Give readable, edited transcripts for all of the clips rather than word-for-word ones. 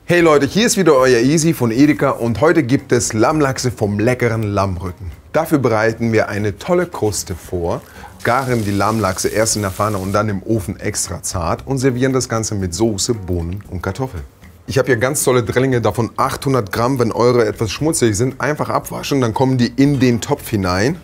Hey Leute, hier ist wieder euer Easy von Edeka und heute gibt es Lammlachse vom leckeren Lammrücken. Dafür bereiten wir eine tolle Kruste vor, garen die Lammlachse erst in der Pfanne und dann im Ofen extra zart und servieren das Ganze mit Soße, Bohnen und Kartoffeln. Ich habe hier ganz tolle Drillinge, davon 800 Gramm. Wenn eure etwas schmutzig sind, einfach abwaschen, dann kommen die in den Topf hinein.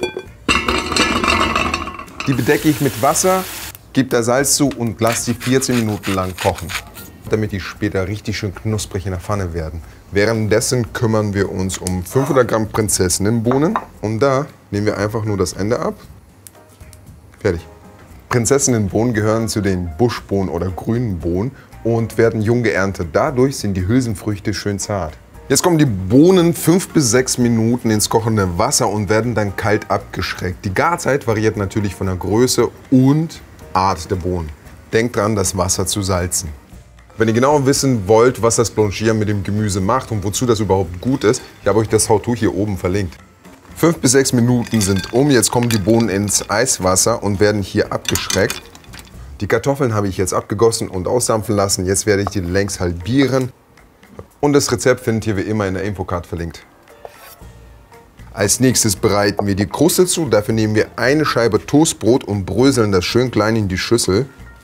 Die bedecke ich mit Wasser, gebe da Salz zu und lasse die 14 Minuten lang kochen, damit die später richtig schön knusprig in der Pfanne werden. Währenddessen kümmern wir uns um 500 Gramm Prinzessinnenbohnen und da nehmen wir einfach nur das Ende ab. Fertig. Prinzessinnenbohnen gehören zu den Buschbohnen oder grünen Bohnen und werden jung geerntet. Dadurch sind die Hülsenfrüchte schön zart. Jetzt kommen die Bohnen 5 bis 6 Minuten ins kochende Wasser und werden dann kalt abgeschreckt. Die Garzeit variiert natürlich von der Größe und Art der Bohnen. Denkt dran, das Wasser zu salzen. Wenn ihr genau wissen wollt, was das Blanchieren mit dem Gemüse macht und wozu das überhaupt gut ist, ich habe euch das How-To hier oben verlinkt. 5 bis 6 Minuten sind um, jetzt kommen die Bohnen ins Eiswasser und werden hier abgeschreckt. Die Kartoffeln habe ich jetzt abgegossen und ausdampfen lassen, jetzt werde ich die längs halbieren. Und das Rezept findet ihr wie immer in der Infocard verlinkt. Als nächstes bereiten wir die Kruste zu, dafür nehmen wir eine Scheibe Toastbrot und bröseln das schön klein in die Schüssel.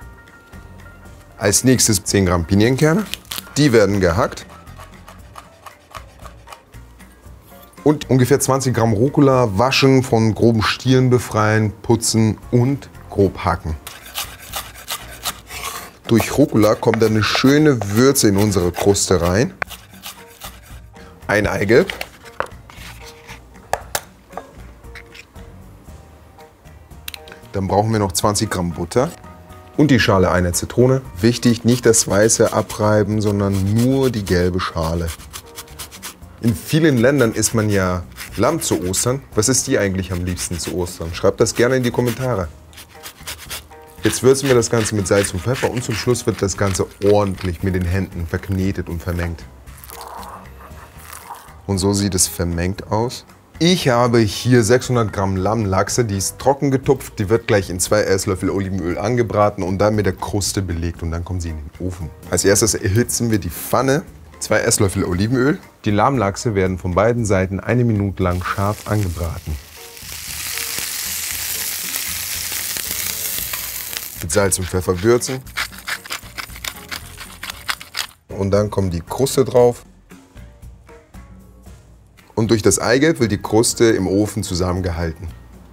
Als nächstes 10 Gramm Pinienkerne, die werden gehackt. Und ungefähr 20 Gramm Rucola waschen, von groben Stielen befreien, putzen und grob hacken. Durch Rucola kommt eine schöne Würze in unsere Kruste rein. Ein Eigelb. Dann brauchen wir noch 20 Gramm Butter. Und die Schale einer Zitrone. Wichtig, nicht das Weiße abreiben, sondern nur die gelbe Schale. In vielen Ländern isst man ja Lamm zu Ostern. Was ist dir eigentlich am liebsten zu Ostern? Schreibt das gerne in die Kommentare. Jetzt würzen wir das Ganze mit Salz und Pfeffer und zum Schluss wird das Ganze ordentlich mit den Händen verknetet und vermengt. Und so sieht es vermengt aus. Ich habe hier 600 Gramm Lammlachse, die ist trocken getupft, die wird gleich in 2 Esslöffel Olivenöl angebraten und dann mit der Kruste belegt und dann kommen sie in den Ofen. Als erstes erhitzen wir die Pfanne, 2 Esslöffel Olivenöl. Die Lammlachse werden von beiden Seiten 1 Minute lang scharf angebraten. Mit Salz und Pfeffer würzen. Und dann kommt die Kruste drauf. Und durch das Eigelb wird die Kruste im Ofen zusammengehalten.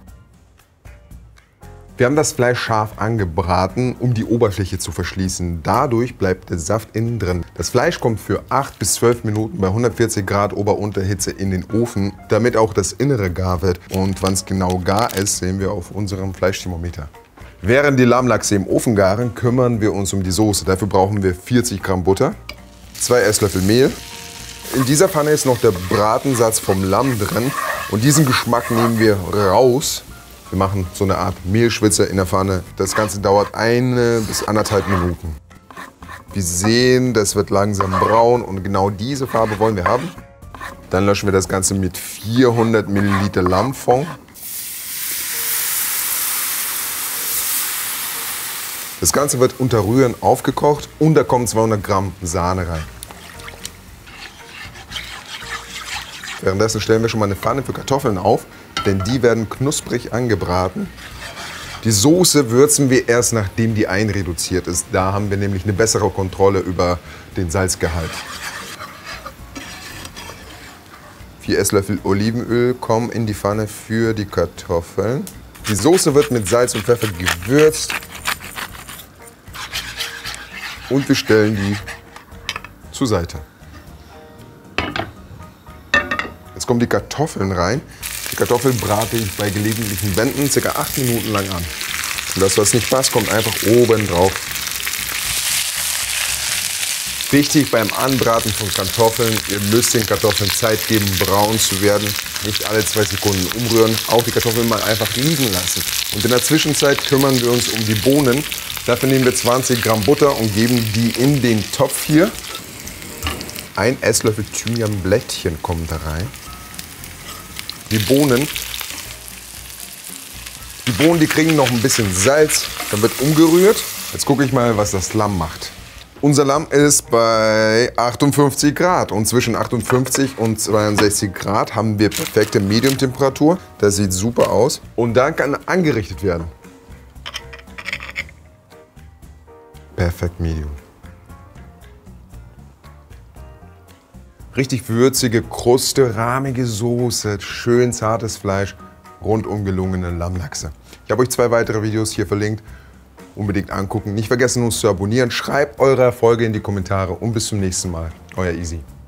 Wir haben das Fleisch scharf angebraten, um die Oberfläche zu verschließen. Dadurch bleibt der Saft innen drin. Das Fleisch kommt für 8 bis 12 Minuten bei 140 Grad Ober-Unterhitze in den Ofen, damit auch das Innere gar wird. Und wann es genau gar ist, sehen wir auf unserem Fleischthermometer. Während die Lammlachse im Ofen garen, kümmern wir uns um die Soße. Dafür brauchen wir 40 Gramm Butter, 2 Esslöffel Mehl. In dieser Pfanne ist noch der Bratensatz vom Lamm drin und diesen Geschmack nehmen wir raus. Wir machen so eine Art Mehlschwitze in der Pfanne. Das Ganze dauert 1 bis 1,5 Minuten. Wir sehen, das wird langsam braun und genau diese Farbe wollen wir haben. Dann löschen wir das Ganze mit 400 Milliliter Lammfond. Das Ganze wird unter Rühren aufgekocht und da kommen 200 Gramm Sahne rein. Währenddessen stellen wir schon mal eine Pfanne für Kartoffeln auf, denn die werden knusprig angebraten. Die Soße würzen wir erst, nachdem die einreduziert ist. Da haben wir nämlich eine bessere Kontrolle über den Salzgehalt. 4 Esslöffel Olivenöl kommen in die Pfanne für die Kartoffeln. Die Soße wird mit Salz und Pfeffer gewürzt. Und wir stellen die zur Seite. Jetzt kommen die Kartoffeln rein. Die Kartoffeln brate ich bei gelegentlichen Wenden ca. 8 Minuten lang an. Und das, was nicht passt, kommt einfach oben drauf. Wichtig beim Anbraten von Kartoffeln, ihr müsst den Kartoffeln Zeit geben, braun zu werden. Nicht alle 2 Sekunden umrühren, auch die Kartoffeln mal einfach liegen lassen. Und in der Zwischenzeit kümmern wir uns um die Bohnen. Dafür nehmen wir 20 Gramm Butter und geben die in den Topf hier. 1 Esslöffel Thymianblättchen kommen da rein. Die Bohnen, die kriegen noch ein bisschen Salz, dann wird umgerührt. Jetzt gucke ich mal, was das Lamm macht. Unser Lamm ist bei 58 Grad und zwischen 58 und 62 Grad haben wir perfekte Medium-Temperatur. Das sieht super aus und dann kann angerichtet werden. Perfekt Medium. Richtig würzige Kruste, rahmige Soße, schön zartes Fleisch, rundum gelungene Lammlachse. Ich habe euch 2 weitere Videos hier verlinkt. Unbedingt angucken. Nicht vergessen, uns zu abonnieren. Schreibt eure Erfolge in die Kommentare und bis zum nächsten Mal. Euer Easy.